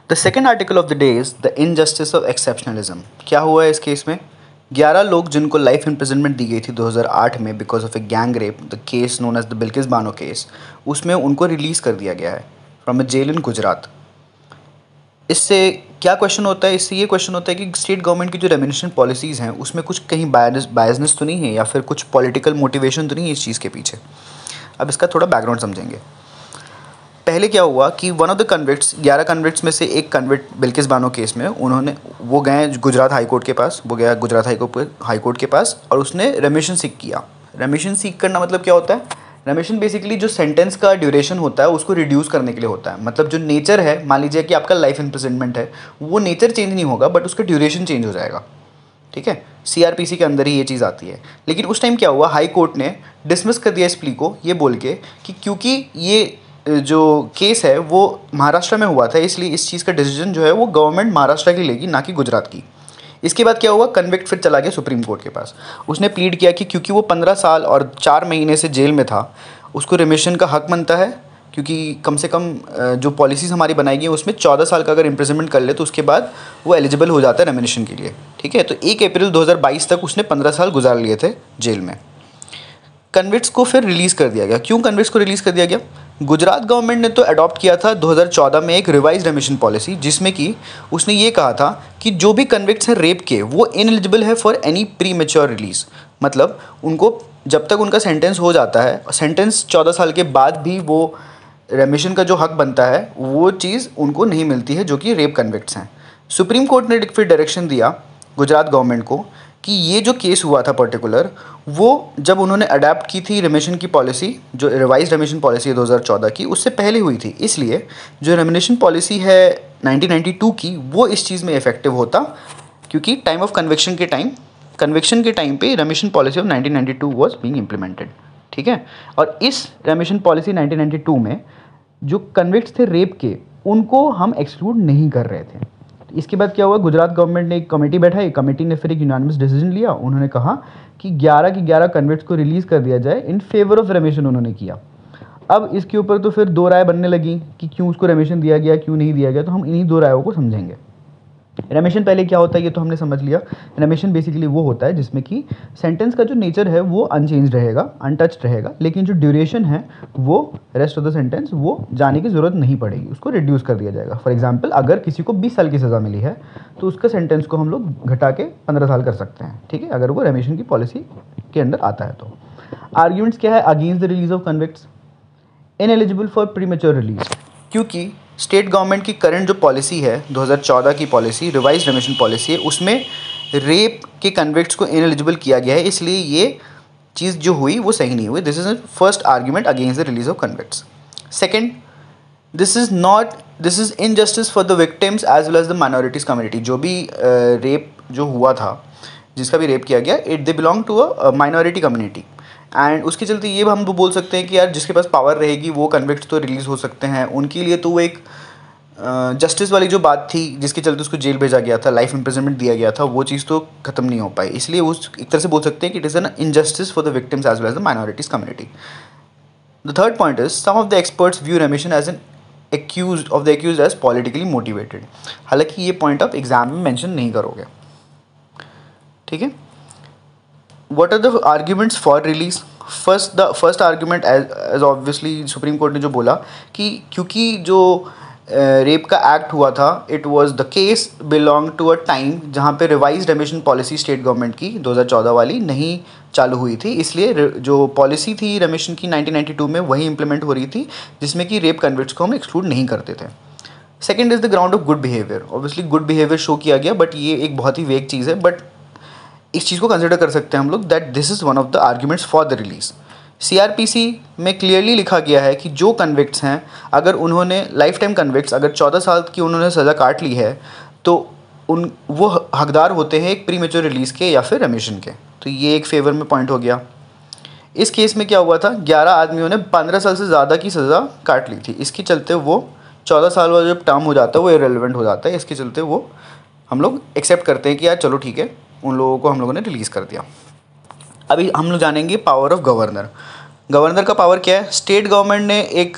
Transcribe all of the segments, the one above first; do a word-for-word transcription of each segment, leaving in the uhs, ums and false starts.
The second article of the day is the injustice of exceptionalism. क्या हुआ है इस केस में? ग्यारह लोग जिनको लाइफ इम्प्रिजनमेंट दी गई थी दो हज़ार आठ में because of a gang rape, the case known as the Bilkis Bano case, उसमें उनको रिलीज़ कर दिया गया है from a jail in Gujarat. इससे क्या क्वेश्चन होता है? इससे ये क्वेश्चन होता है कि स्टेट गवर्नमेंट की जो रेम्यूनरेशन पॉलिसीज़ हैं उसमें कुछ कहीं बायस बायसनेस तो नहीं है या फिर कुछ पॉलिटिकल मोटिवेशन तो नहीं है इस चीज़ के पीछे। अब इसका थोड़ा बैकग्राउंड समझेंगे। पहले क्या हुआ कि वन ऑफ द कन्विक्ट्स, ग्यारह कन्विक्ट्स में से एक कन्विक्ट बिल्किस बानो केस में, उन्होंने वो गए गुजरात हाई कोर्ट के पास, वो गया Gujarat high court high court के पास और उसने रेमिशन सीक किया। रेमिशन सीक करना मतलब क्या होता है? रेमिशन बेसिकली जो सेंटेंस का ड्यूरेशन होता है उसको रिड्यूस करने के लिए होता है। मतलब जो नेचर है, मान लीजिए कि आपका लाइफ इम्प्रिजनमेंट है, वो नेचर चेंज नहीं होगा बट उसका ड्यूरेशन चेंज हो जाएगा। ठीक है, सीआरपीसी के अंदर ही ये चीज़ आती है। लेकिन उस टाइम क्या हुआ, हाई कोर्ट ने डिसमिस कर दिया इस प्ली को ये बोल के कि क्योंकि ये जो केस है वो महाराष्ट्र में हुआ था, इसलिए इस चीज़ का डिसीजन जो है वो गवर्नमेंट महाराष्ट्र की लेगी, ना कि गुजरात की। इसके बाद क्या हुआ, कन्विक्ट फिर चला गया सुप्रीम कोर्ट के पास। उसने प्लीड किया कि क्योंकि वो पंद्रह साल और चार महीने से जेल में था, उसको रिमिशन का हक बनता है, क्योंकि कम से कम जो पॉलिसीज़ हमारी बनाई गई है उसमें चौदह साल का अगर इम्प्रिजनमेंट कर ले तो उसके बाद वो एलिजिबल हो जाता है रेमिनेशन के लिए। ठीक है, तो एक अप्रैल दो हज़ार बाईस तक उसने पंद्रह साल गुजार लिए थे जेल में। कन्विक्ट्स को फिर रिलीज़ कर दिया गया। क्यों कन्विक्ट्स को रिलीज़ कर दिया गया? गुजरात गवर्नमेंट ने तो अडॉप्ट किया था दो हज़ार चौदह में एक रिवाइज रेमिशन पॉलिसी, जिसमें कि उसने ये कहा था कि जो भी कन्विक्ट्स हैं रेप के वो इनएलिजिबल है for any premature release. मतलब उनको जब तक उनका सेंटेंस हो जाता है, सेंटेंस चौदह साल के बाद भी वो रेमिशन का जो हक बनता है वो चीज़ उनको नहीं मिलती है जो कि रेप कन्विक्ट्स हैं। सुप्रीम कोर्ट ने फिर डायरेक्शन दिया गुजरात गवर्नमेंट को कि ये जो केस हुआ था पर्टिकुलर, वो जब उन्होंने अडेप्ट की थी रेमिशन की पॉलिसी, जो रिवाइज रेमिशन पॉलिसी है दो हज़ार चौदह की, उससे पहले हुई थी। इसलिए जो रेमिनेशन पॉलिसी है नाइनटीन नाइंटी टू की वो इस चीज़ में इफेक्टिव होता, क्योंकि टाइम ऑफ कन्विक्शन के टाइम कन्विक्शन के टाइम पे remission policy of nineteen ninety two was being implemented. ठीक है, और इस remission policy nineteen ninety two में जो कन्विक्ट्स थे रेप के उनको हम एक्सक्लूड नहीं कर रहे थे। इसके बाद क्या हुआ, गुजरात गवर्नमेंट ने एक कमेटी बैठाई, कमेटी ने फिर एक यूनानिमस डिसीजन लिया। उन्होंने कहा कि ग्यारह की ग्यारह कन्विक्ट्स को रिलीज़ कर दिया जाए, इन फेवर ऑफ रेमिशन उन्होंने किया। अब इसके ऊपर तो फिर दो राय बनने लगी कि क्यों उसको रेमिशन दिया गया, क्यों नहीं दिया गया। तो हम इन्हीं दो रायों को समझेंगे। रेमिशन पहले क्या होता है ये तो हमने समझ लिया। रेमिशन बेसिकली वो होता है जिसमें कि सेंटेंस का जो नेचर है वो अनचेंज रहेगा, अनटच्ड रहेगा, लेकिन जो ड्यूरेशन है वो रेस्ट ऑफ द सेंटेंस वो जाने की ज़रूरत नहीं पड़ेगी, उसको रिड्यूस कर दिया जाएगा। फॉर एग्जांपल, अगर किसी को बीस साल की सज़ा मिली है तो उसका सेंटेंस को हम लोग घटा के पंद्रह साल कर सकते हैं। ठीक है, अगर वो रेमिशन की पॉलिसी के अंदर आता है तो। आर्ग्यूमेंट्स क्या है against the release of convicts? Ineligible for premature release, क्योंकि स्टेट गवर्नमेंट की करंट जो पॉलिसी है दो हज़ार चौदह की पॉलिसी, रिवाइज रेमिशन पॉलिसी है, उसमें रेप के कन्विक्ट्स को इनएलिजिबल किया गया है। इसलिए ये चीज़ जो हुई वो सही नहीं हुई। This is first argument against the release of convicts. Second, this is not this is injustice for the victims as well as the minorities community. जो भी रेप uh, जो हुआ था, जिसका भी रेप किया गया, it they belong to a minority community. And उसके चलते ये हम बोल सकते हैं कि यार जिसके पास पावर रहेगी वो कन्विक्ट तो रिलीज़ हो सकते हैं, उनके लिए तो वो एक जस्टिस uh, वाली जो बात थी जिसके चलते उसको जेल भेजा गया था, लाइफ इम्प्रिजनमेंट दिया गया था, वो चीज़ तो खत्म नहीं हो पाई। इसलिए उस एक तरह से बोल सकते हैं कि it is an injustice for the victims as well as the minorities community. The third point is some of the experts view remission as an accuse of the accuse as politically motivated. हालांकि ये point आप exam में mention नहीं करोगे। ठीक है, what are the arguments for release? first the first argument as, as obviously supreme court ने जो बोला कि क्योंकि जो रेप uh, का एक्ट हुआ था, it was the case belong to a time जहाँ पे revise remission policy state government की दो हज़ार चौदह वाली नहीं चालू हुई थी, इसलिए जो पॉलिसी थी रेमिशन की नाइनटीन नाइंटी टू में वही इंप्लीमेंट हो रही थी जिसमें कि रेप कन्विक्ट्स को हम एक्सक्लूड नहीं करते थे। Second is the ground of good behaviour. Obviously good behaviour show किया गया, बट ये एक बहुत ही वेग चीज़ है, बट इस चीज़ को कंसिडर कर सकते हैं हम लोग that this is one of the arguments for the release. CrPC में क्लियरली लिखा गया है कि जो कन्विक्ट्स हैं, अगर उन्होंने लाइफ टाइम कन्विक्ट्स अगर चौदह साल की उन्होंने सज़ा काट ली है तो उन वो हकदार होते हैं एक प्री मेच्योर रिलीज़ के या फिर रेमिशन के। तो ये एक फेवर में पॉइंट हो गया। इस केस में क्या हुआ था, ग्यारह आदमियों ने पंद्रह साल से ज़्यादा की सज़ा काट ली थी। इसके चलते वो चौदह साल वाला जब टर्म हो जाता है वो इरेलेवेंट हो जाता है। इसके चलते वो हम लोग एक्सेप्ट करते हैं कि यार चलो ठीक है, उन लोगों को हम लोगों ने रिलीज़ कर दिया। अभी हम लोग जानेंगे पावर ऑफ गवर्नर। गवर्नर का पावर क्या है? स्टेट गवर्नमेंट ने एक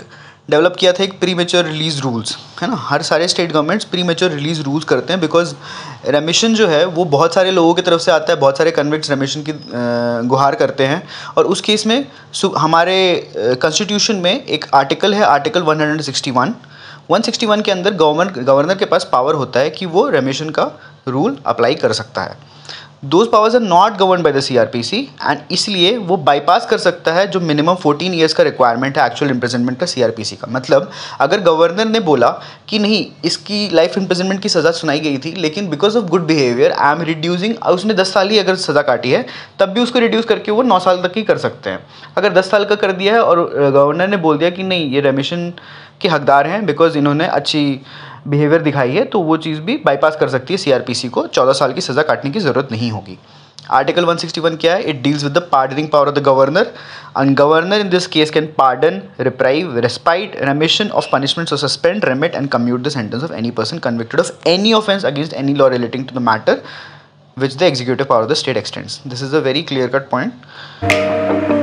डेवलप किया था एक प्री मेच्योर रिलीज रूल्स, है ना। हर सारे state governments premature release rules करते हैं बिकॉज रेमिशन जो है वो बहुत सारे लोगों की तरफ से आता है, बहुत सारे कन्विक्ट्स रेमिशन की गुहार करते हैं। और उस केस में हमारे कॉन्स्टिट्यूशन में एक आर्टिकल है, article one sixty one one sixty one के अंदर गवर्नर गवर्नर के पास पावर होता है कि वो रेमिशन का रूल अप्लाई कर सकता है। Those powers are not govern by the CrPC and इसलिए वो बाईपास कर सकता है जो मिनिमम फोर्टीन इयर्स का रिक्वायरमेंट है एक्चुअल इम्प्रिजनमेंट का सीआरपीसी का। मतलब अगर गवर्नर ने बोला कि नहीं इसकी लाइफ इम्प्रिजनमेंट की सज़ा सुनाई गई थी लेकिन because of good behaviour I am reducing, उसने दस साल ही अगर सज़ा काटी है तब भी उसको रिड्यूस करके वो नौ साल तक ही कर सकते हैं। अगर दस साल का कर दिया है और गवर्नर ने बोल दिया कि नहीं ये रेमिशन के हकदार हैं बिकॉज इन्होंने अच्छी बिहेवियर दिखाई है, तो वो चीज़ भी बाईपास कर सकती है सीआरपीसी को, चौदह साल की सज़ा काटने की ज़रूरत नहीं होगी। आर्टिकल वन सिक्सटी वन क्या है? It deals with the pardoning power of the governor and governor in this case can pardon, reprieve, respite, remission of punishments और suspend, remit and commute the sentence of any person convicted of any offence against any law relating to the matter which the executive power of the state extends. This is a very clear cut point.